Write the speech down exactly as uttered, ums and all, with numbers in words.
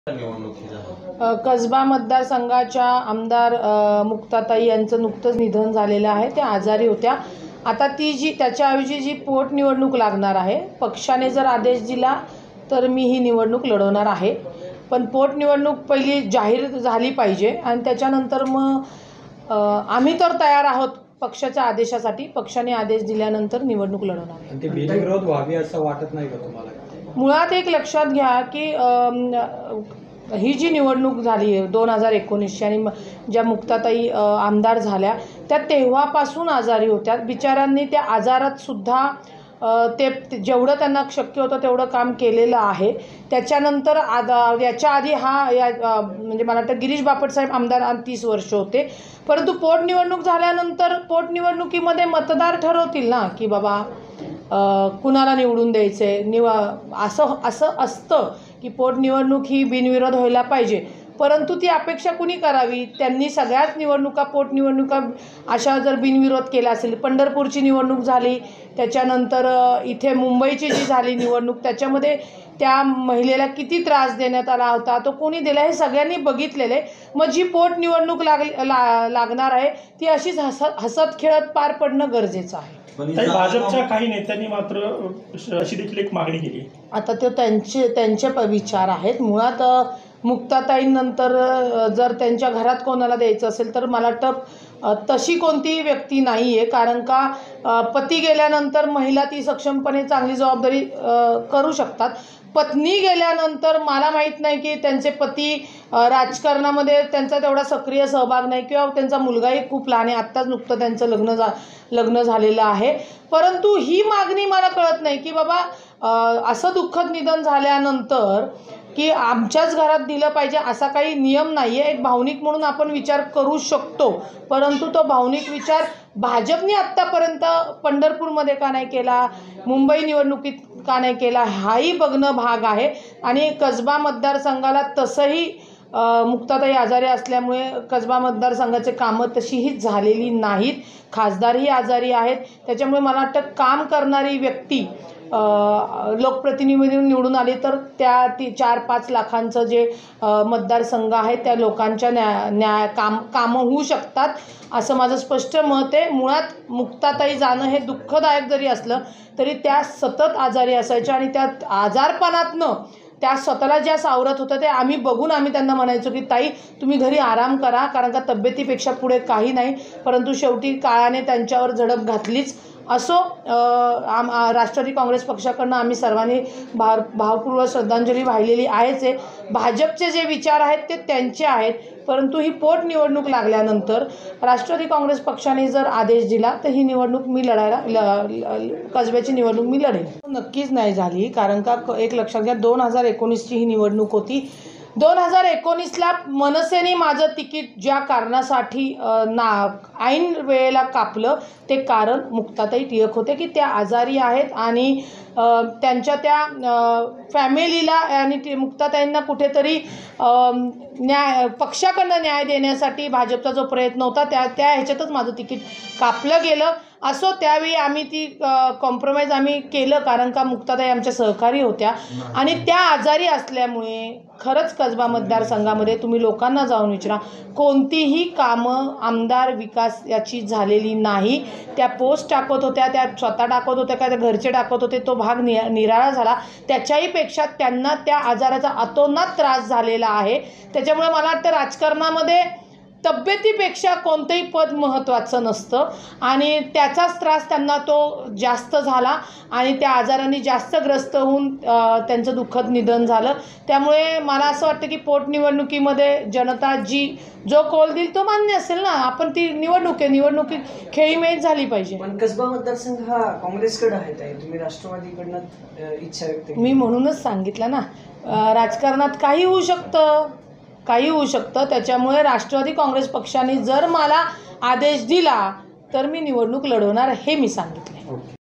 कसबा मतदारसंघाच्या आमदार मुक्ताताई यांचं नुकतंच निधन झालेलं आहे। त्या आजारी होत्या। आता ती जी त्याच्याऐवजी जी पोटनिवडणूक लागणार आहे, पक्षाने जर आदेश दिला तर मी ही निवडणूक लढवणार आहे। पण पोटनिवडणूक पहिली जाहीर झाली पाहिजे आणि त्याच्यानंतर मग आम्ही तर तयार आहोत पक्षाच्या आदेशासाठी। पक्षाने आदेश दिल्यानंतर निवडणूक लढवणार आहे। ते बिनविरोध व्हावी असं वाटत नाही का तुम्हाला? मुळात एक लक्षात घ्या की ही जी निवडणूक झाली आहे दोन हजार एकोणीसची आणि ज्या मुक्ताताई आमदार झाल्या त्या तेव्हापासून आजारी होत्या। बिचारांनी त्या आजारात सुद्धा ते जेवढं त्यांना शक्य होतं तेवढं काम केलेलं आहे। त्याच्यानंतर याच्या आधी हा या म्हणजे मला वाटतं गिरीश बापट साहेब आमदार तीस वर्ष होते। परंतु पोटनिवडणूक झाल्यानंतर पोटनिवडणुकीमध्ये मतदार ठरवतील ना की बाबा कुणाला निवडून द्यायचे। निव असं असं असतं की पोटनिवडणूक ही बिनविरोध व्हायला पाहिजे, परंतु ती अपेक्षा कुणी करावी? त्यांनी सगळ्याच निवडणुका पोटनिवडणुका अशा जर बिनविरोध केला असेल, पंढरपूरची निवडणूक झाली, त्याच्यानंतर इथे मुंबईची जी झाली निवडणूक त्याच्यामध्ये त्या महिलेला किती त्रास देण्यात आला होता, तो कोणी दिला हे सगळ्यांनी बघितलेले। मग जी पोटनिवडणूक लाग ला लागणार आहे ती अशीच हसत हसत खेळत पार पडणं गरजेचं आहे। भाजपच्या काही नेत्यांनी मात्र अशी देखील एक मागणी केली। आता ते त्यांचे त्यांचे विचार आहेत। मुळात मुक्ताताईंनंतर जर त्यांच्या घरात कोणाला द्यायचं असेल तर मला वाटतं तशी कोणतीही व्यक्ती नाही आहे, कारण का पती गेल्यानंतर महिला ती सक्षमपणे चांगली जबाबदारी करू शकतात। पत्नी गेल्यानंतर मला माहीत नाही की त्यांचे पती राजकारणामध्ये त्यांचा तेवढा सक्रिय सहभाग नाही किंवा त्यांचा मुलगाही खूप लहान आहे, आत्ताच नुकतं त्यांचं लग्न झा लग्न झालेलं आहे। परंतु ही मागणी मला कळत नाही की बाबा असं दुःखद निधन झाल्यानंतर की आमच्याच घरात दिलं पाहिजे असा काही नियम नाही आहे। एक भावनिक म्हणून आपण विचार करू शकतो, परंतु तो भावनिक विचार भाजपने आत्तापर्यंत पंढरपूरमध्ये का नाही केला, मुंबई निवडणुकीत का नाही केला, हाही बघणं भाग आहे। आणि कसबा मतदारसंघाला तसंही मुक्ताताई आजारी असल्यामुळे कसबा मतदारसंघाचे कामं तशीही झालेली नाहीत, खासदारही आजारी आहेत। त्याच्यामुळे मला वाटतं काम करणारी व्यक्ती लोकप्रतिनिधी निवडून आली तर त्या ती चार पाच लाखांचं जे मतदारसंघ आहे त्या लोकांच्या न्याय न्याय काम कामं होऊ शकतात असं माझं स्पष्ट मत आहे। मुळात मुक्ताताई जाणं हे दुःखदायक जरी असलं तरी त्या सतत आजारी असायच्या आणि त्या आजारपणातनं त्या स्वतःला ज्या सावरत होतं ते आम्ही बघून आम्ही त्यांना म्हणायचो की ताई तुम्ही घरी आराम करा, कारण का तब्येतीपेक्षा पुढे काही नाही। परंतु शेवटी काळाने त्यांच्यावर झडप घातलीच। असो, आम राष्ट्रवादी काँग्रेस पक्षाकडनं आम्ही सर्वांनी भाव भावपूर्वक श्रद्धांजली वाहिलेली आहेच आहे। भाजपचे जे विचार आहेत ते त्यांचे आहेत, परंतु ही पोटनिवडणूक लागल्यानंतर राष्ट्रवादी काँग्रेस पक्षाने जर आदेश दिला तर ही निवडणूक मी लढायला कसब्याची निवडणूक मी लढेन। नक्कीच नाही झाली, कारण का एक लक्षात घ्या दोन हजार एकोणीसची ही निवडणूक होती। दोन हजार एकोणीसला मनसेने माझं तिकीट ज्या कारणासाठी ना ऐन वेळेला कापलं ते कारण मुक्ताताई टिळक होते की त्या आजारी आहेत आणि त्यांच्या त्या फॅमिलीला आणि मुक्ताताईंना कुठेतरी न्याय पक्षाकडनं न्याय देण्यासाठी भाजपचा जो प्रयत्न होता त्या त्या ह्याच्यातच माझं तिकीट कापलं गेलं। असो, त्यावेळी आम्ही ती कॉम्प्रोमाइज आम्ही केलं, कारण का मुक्ताताई आमच्या सहकारी होत्या आणि त्या आजारी असल्यामुळे खरंच कसबा मतदारसंघामध्ये तुम्ही लोकांना जाऊन विचारा कोणतीही कामं आमदार विकास याची झालेली नाही। त्या पोस्ट टाकत होत्या, त्या स्वतः टाकत होत्या का त्या घरचे टाकत होते, तो भाग नि निराळा झाला। त्याच्याही पेक्षा त्यांना त्या आजाराचा अतोनात त्रास झालेला आहे। त्याच्यामुळे मला वाटतं राजकारणामध्ये तब्येतीपेक्षा कोणतंही पद महत्त्वाचं नसतं आणि त्याचाच त्रास त्यांना तो जास्त झाला आणि त्या आजाराने जास्त ग्रस्त होऊन त्यांचं दुःखद निधन झालं। त्यामुळे मला असं वाटतं की पोटनिवडणुकीमध्ये जनता जी जो कौल देईल तो मान्य असेल ना, आपण ती निवडणूक आहे, निवडणुकीत खेळीमेळीच झाली पाहिजे। पण कसबा मतदारसंघ हा काँग्रेसकडे आहे, तुम्ही राष्ट्रवादीकडनं इच्छा व्यक्त मी म्हणूनच सांगितलं ना, राजकारणात काही होऊ शकतं, काही होऊ शकतं। त्याच्यामुळे राष्ट्रवादी काँग्रेस पक्षाने जर मला आदेश दिला तर मी निवडणूक लढवणार हे मी सांगितले।